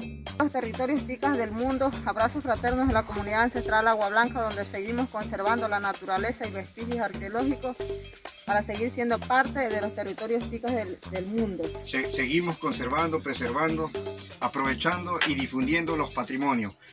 Los territorios ticas del mundo, abrazos fraternos de la comunidad ancestral Agua Blanca, donde seguimos conservando la naturaleza y vestigios arqueológicos para seguir siendo parte de los territorios ticas del mundo. Seguimos conservando, preservando, aprovechando y difundiendo los patrimonios.